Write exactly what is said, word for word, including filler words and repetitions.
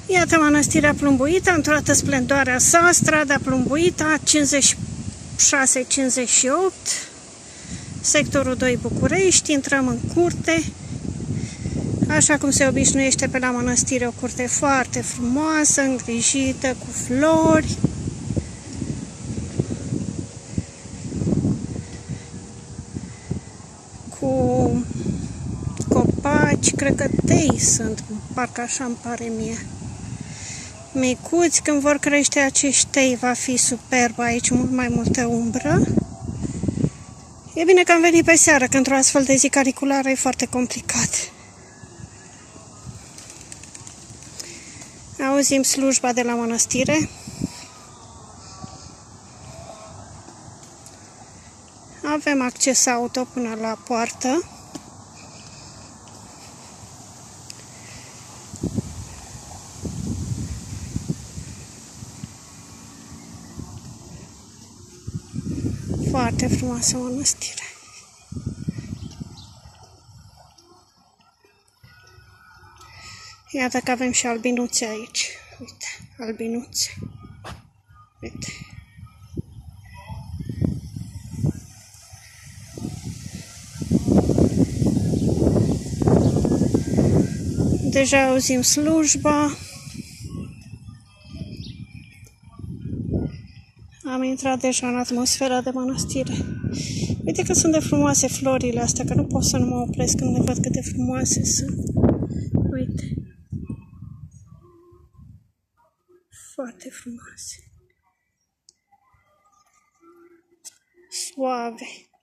Iată mănăstirea Plumbuita, în toată splendoarea sa, strada Plumbuita, cincizeci și șase cincizeci și opt, sectorul doi București. Intrăm în curte, așa cum se obișnuiește pe la mănăstire, o curte foarte frumoasă, îngrijită, cu flori. Cu copaci, cred că tei sunt, parcă așa îmi pare mie. Micuți, când vor crește acești tei, va fi superb aici, mult mai multă umbră. E bine că am venit pe seară, că într-o astfel de zi cariculară e foarte complicat. Auzim slujba de la mănăstire. Avem acces auto până la poartă. Foarte frumoasă mănăstire. Iată că avem și albinuțe aici. Uite, albinuțe. Uite. Deja auzim slujba. Am intrat deja în atmosfera de mănăstire. Uite că sunt de frumoase florile astea, că nu pot să nu mă opresc când le văd cât de frumoase sunt. Uite. Foarte frumoase. Suave.